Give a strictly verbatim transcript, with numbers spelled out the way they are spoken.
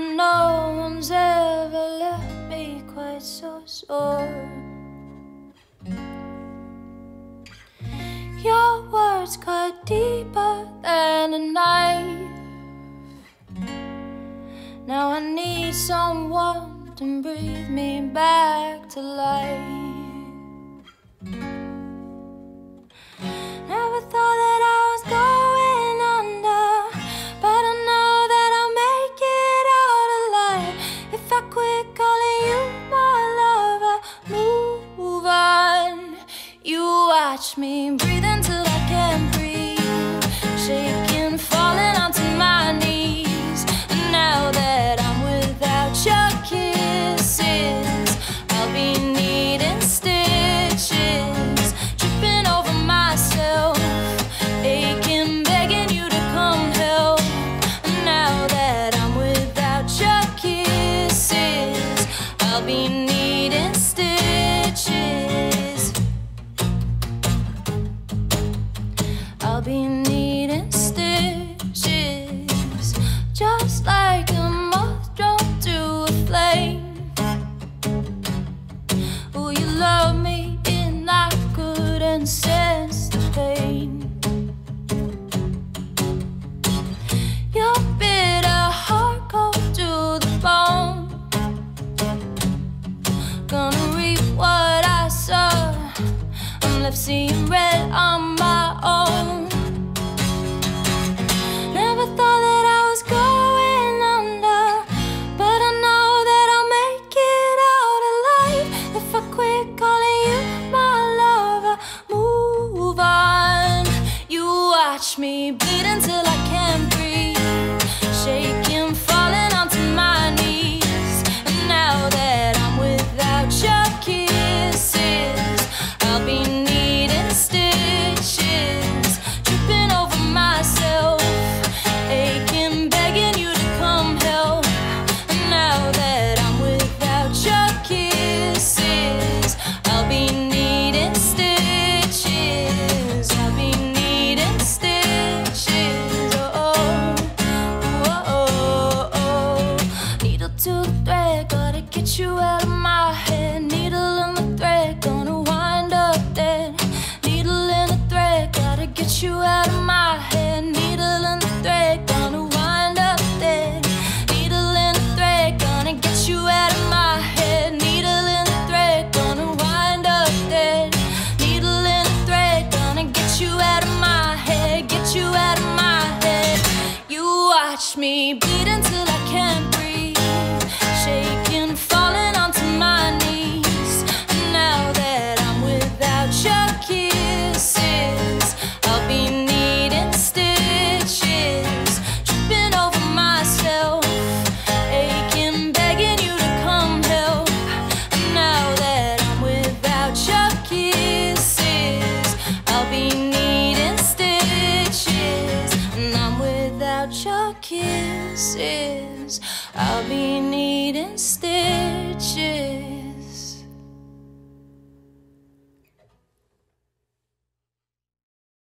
no one's ever left me quite so sore. Your words cut deeper than a knife. Now I need someone to breathe me back to life. Never thought that I was going under, but I know that I'll make it out alive. If I quit calling you my lover, move on. You watch me breathe until I can't breathe, shaking, falling onto my knees. And now that I'm without your kisses, I'll be needing stitches, tripping over myself, aching, begging you to come help. And now that I'm without your kisses, I'll be needing stitches. I'll be needing stitches, just like a moth drawn to a flame. Oh, you love me and I couldn't sense the pain. Your bitter heart cold to the bone. Gonna reap what I sow. I'm left seeing red on my own. Never thought that I was going under, but I know that I'll make it out alive. If I quit calling you my lover, move on. You watch me bleed until I can't breathe, shaking, falling onto my knees. And now that I'm without your kisses, I'll be needing stitches, tripping over myself, aching, begging you to come help. And now that I'm without your kisses, I'll be needing stitches. I'll be needing stitches. Oh, oh, oh, oh. Needle to the thread, gotta get you out of my head. Needle in the thread, gonna wind up dead. Needle in the thread, gotta get you out of my head. Needle in the thread, gonna wind up dead. Needle in the thread, gonna get you out of my head. Needle in the thread, gonna wind up dead. Needle in the thread, gonna get you out of my head, get you out of my head. You watch me bleed until I can't breathe, shaking, falling onto my knees. And now that I'm without your kisses, I'll be needing stitches, tripping over myself, aching, begging you to come help. And now that I'm without your kisses, I'll be needing stitches. And I'm without your kisses, I'll be needing stitches.